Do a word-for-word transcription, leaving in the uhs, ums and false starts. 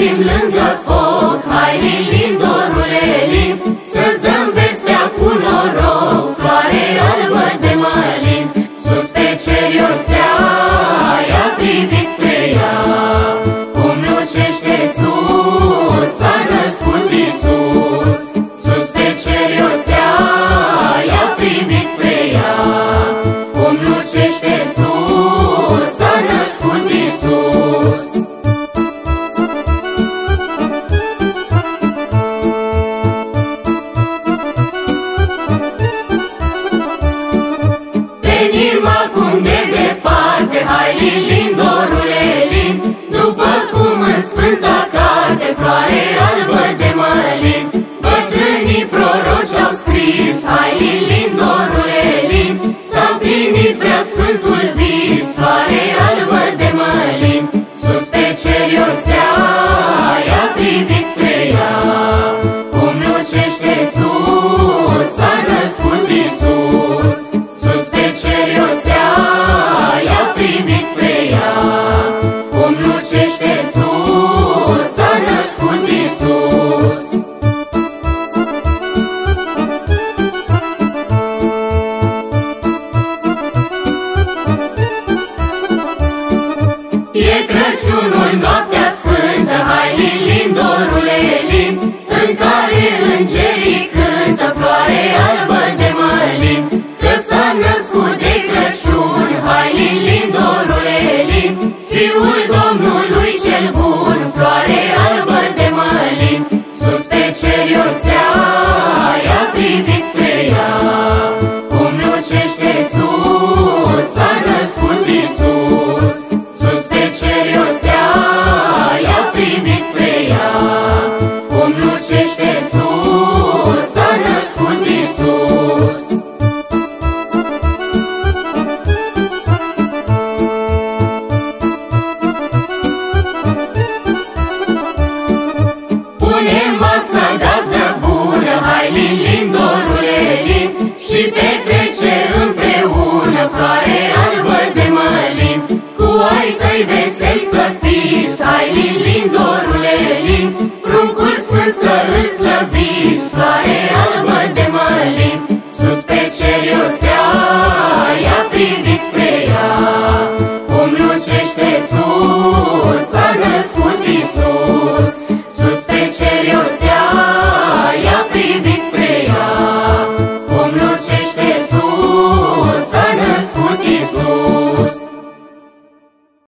fim lângă foc. Hai, Lilin, dorule Lin, să-ți dăm vestea cu noroc. Floare albă de mălin, sus pe cer e o stea, ia priviți spre ea, cum lucește sus, s-a născut Iisus. Sus pe cer e o stea, ia priviți spre ea, cum lucește sus, s-a născut Iisus. Venim acum de departe, hai, Lilin, dorule Lin, după cum în Sfânta Carte, floare albă de mălin, bătrânii proroci au scris. Hai, Lilin, dorule Lin, s-a împlinit prea sfântul vis. Floare albă de mălin, sus pe cer e o stea, ia priviți spre ea, cum lucește sus, s-a născut Iisus. Sus pe cer e o stea, ia priviți spre ea, cum lucește sus, s-a născut Iisus. E Crăciunul, noaptea sfântă, hai, Lilin, dorule Lin, în care îngerii cântă. Floare albă de mălin, că s-a născut de Crăciun. Hai, Lilin, dorule Lin, Fiul Domnului cel bun. Floare albă de mălin, sus pe cer e o stea, ia priviți spre ea, cum lucește sus, s-a născut Iisus. Sus pe cer e o stea, ia priviți spre ea, cum lucește sus, s-a născut Iisus. Pune masa gazdă bună, hai, Lilin, dorule Lin, și petrece împreună. Floare albă de mălin, cu ai tăi veseli să fiți. Hai, Lilin, dorule Lin, pruncul sfânt să îl slăviți. Floare albă de mălin, sus pe cer e o stea, ia priviți spre ea, cum lucește sus,